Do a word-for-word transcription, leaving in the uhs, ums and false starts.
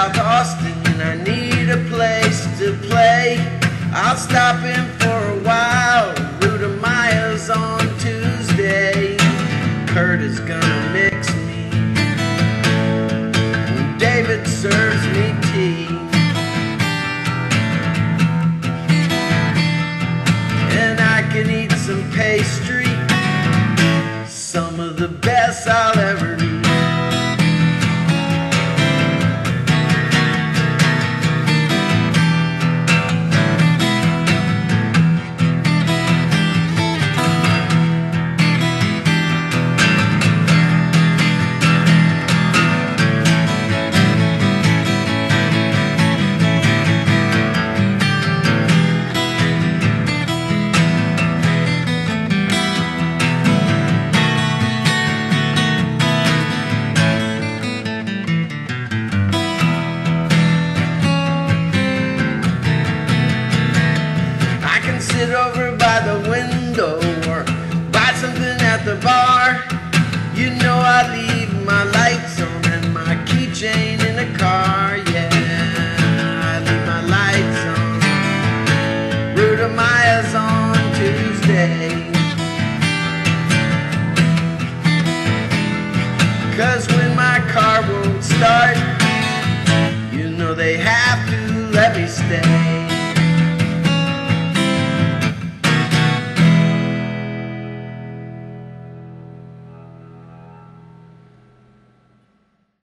South Austin and I need a place to play. I'll stop in for a while. Ruda Maya's on Tuesday. Kurt is gonna mix me when David serves me tea. And I can eat some pastry, some of the best I'll ever eat. Sit over by the window or buy something at the bar. You know I leave my lights on and my keychain in the car. Yeah, I leave my lights on. Ruda Maya's on Tuesday. 'Cause when my car won't start, you know they have to let me stay.